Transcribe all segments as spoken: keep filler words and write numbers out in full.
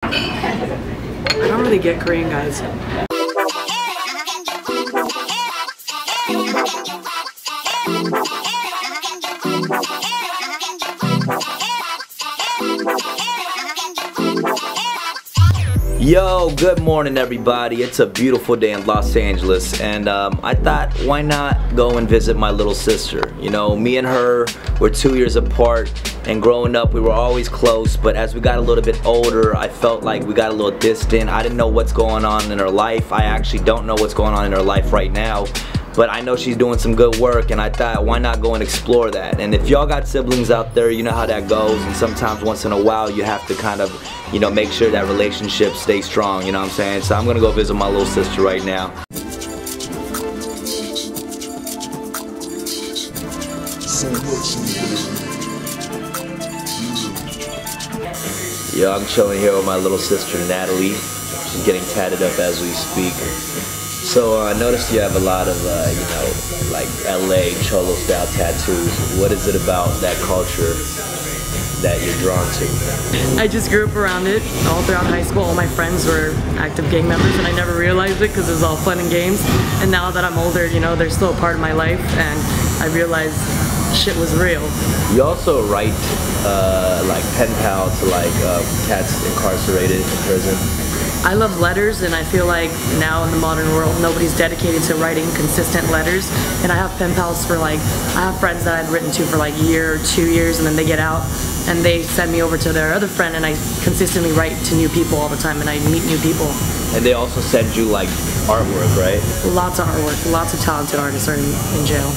I don't really get Korean guys. Yo, good morning everybody. It's a beautiful day in Los Angeles, and um, I thought, why not go and visit my little sister? You know, me and her were two years apart, and growing up we were always close, but as we got a little bit older, I felt like we got a little distant. I didn't know what's going on in her life. I actually don't know what's going on in her life right now, but I know she's doing some good work, and I thought, why not go and explore that? And if y'all got siblings out there, you know how that goes, and sometimes once in a while you have to kind of, you know, make sure that relationship stays strong, you know what I'm saying? So I'm gonna go visit my little sister right now. Yo, I'm chilling here with my little sister Natalie. She's getting tatted up as we speak. So uh, I noticed you have a lot of, uh, you know, like L A Cholo style tattoos. What is it about that culture that you're drawn to? I just grew up around it all throughout high school. All my friends were active gang members, and I never realized it because it was all fun and games. And now that I'm older, you know, they're still a part of my life, and I realized shit was real. You also write uh, like pen pal to like uh, cats incarcerated in prison. I love letters, and I feel like now in the modern world nobody's dedicated to writing consistent letters, and I have pen pals for like, I have friends that I've written to for like a year or two years, and then they get out and they send me over to their other friend, and I consistently write to new people all the time, and I meet new people. And they also send you like artwork, right? Lots of artwork, lots of talented artists are in, in jail.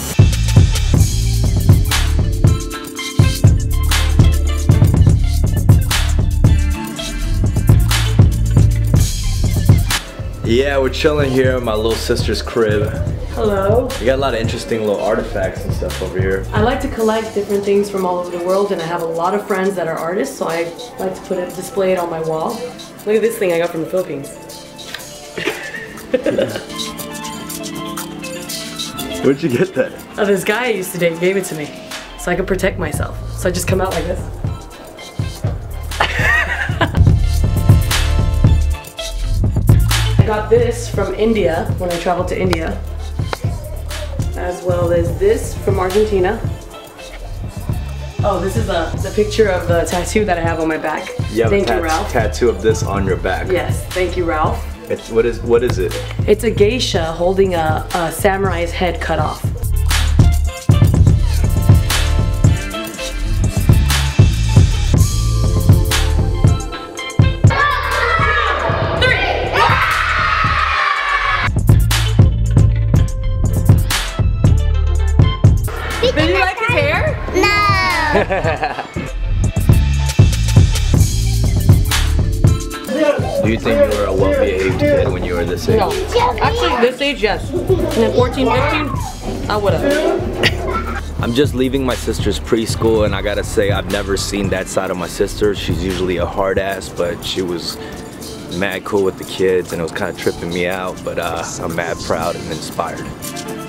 Yeah, we're chilling here at my little sister's crib. Hello. You got a lot of interesting little artifacts and stuff over here. I like to collect different things from all over the world, and I have a lot of friends that are artists, so I like to put it, display it on my wall. Look at this thing I got from the Philippines. Where'd you get that? Oh, this guy I used to date gave it to me, so I could protect myself. So I just come out like this. I got this from India when I traveled to India, as well as this from Argentina. Oh, this is a, the picture of the tattoo that I have on my back. You have Thank a you, Ralph. tattoo of this on your back. Yes, thank you, Ralph. It's, what is what is it? It's a geisha holding a, a samurai's head cut off. Did you like his hair? No! Do you think you were a well-behaved kid when you were this age? No. Actually, this age, yes. And then fourteen, fifteen, I would've. I'm just leaving my sister's preschool, and I gotta say, I've never seen that side of my sister. She's usually a hard ass, but she was mad cool with the kids, and it was kind of tripping me out, but uh, I'm mad proud and inspired.